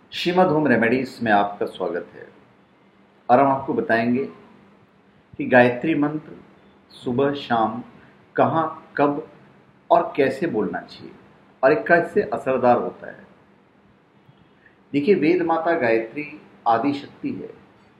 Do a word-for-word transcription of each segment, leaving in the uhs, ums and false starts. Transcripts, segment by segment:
Shrimad home remedies में आपका स्वागत है। और हम आपको बताएंगे कि गायत्री मंत्र सुबह शाम कहाँ, कब और कैसे बोलना चाहिए और एक कैसे असरदार होता है। देखिए, वेद माता गायत्री आदि शक्ति है।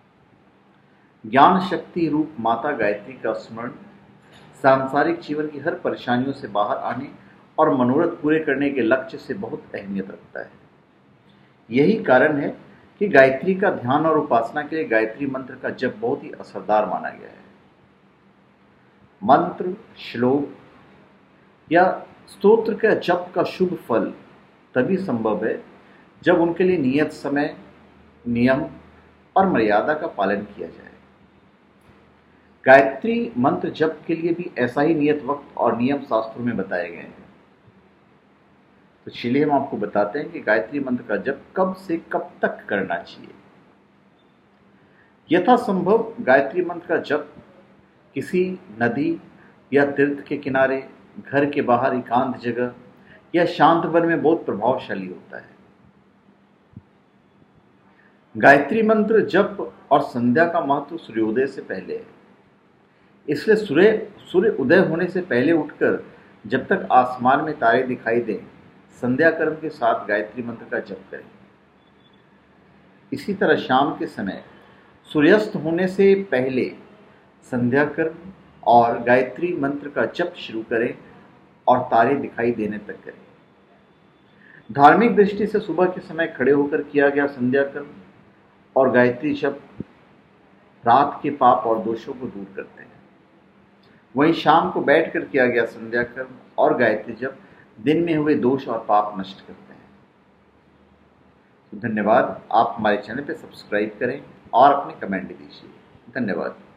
ज्ञान शक्ति रूप माता गायत्री का स्मरण सांसारिक जीवन की हर परेशानियों से बाहर आने और मनोरथ पूरे करने के लक्ष्य से बहुत अहमियत रखता है। यही कारण है कि गायत्री का ध्यान और उपासना के लिए गायत्री मंत्र का जप बहुत ही असरदार माना गया है। मंत्र, श्लोक या स्तोत्र का जप का शुभ फल तभी संभव है जब उनके लिए नियत समय, नियम और मर्यादा का पालन किया जाए। गायत्री मंत्र जप के लिए भी ऐसा ही नियत वक्त और नियम शास्त्रों में बताए गए हैं। तो चलिए हम आपको बताते हैं कि गायत्री मंत्र का जप कब से कब तक करना चाहिए। यथासंभव गायत्री मंत्र का जप किसी नदी या तीर्थ के किनारे, घर के बाहर एकांत जगह या शांत वन में बहुत प्रभावशाली होता है। गायत्री मंत्र जप और संध्या का महत्व सूर्योदय से पहले है। इसलिए सूर्य सूर्य उदय होने से पहले उठकर जब तक आसमान में तारे दिखाई दें, संध्या कर्म के साथ गायत्री मंत्र का जप करें। इसी तरह शाम के समय सूर्यास्त होने से पहले संध्या कर्म और गायत्री मंत्र का जप शुरू करें और तारे दिखाई देने तक करें। धार्मिक दृष्टि से सुबह के समय खड़े होकर किया गया संध्या कर्म और गायत्री जप रात के पाप और दोषों को दूर करते हैं। वहीं शाम को बैठकर किया गया संध्या कर्म और गायत्री जप दिन में हुए दोष और पाप नष्ट करते हैं। तो धन्यवाद। आप हमारे चैनल पर सब्सक्राइब करें और अपने कमेंट दीजिए। धन्यवाद।